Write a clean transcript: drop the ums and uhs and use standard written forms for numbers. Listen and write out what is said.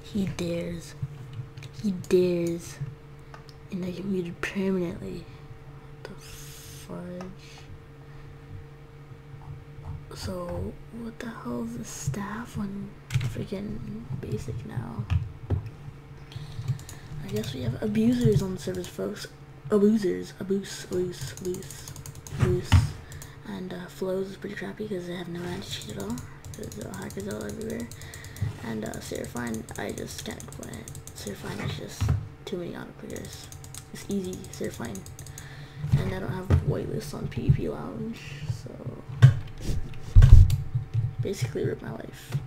He dares. He dares. And I get muted permanently. What the fudge? So, what the hell is the staff on freaking basic now? I guess we have abusers on the servers, folks. Abusers. Abuse. And flows is pretty crappy because they have no anti-cheat at all. There's hackers all everywhere. And Seraphine, I just can't play it. Seraphine is just too many auto clickers. It's easy, Seraphine. And I don't have whitelist on PvP Lounge, so basically rip my life.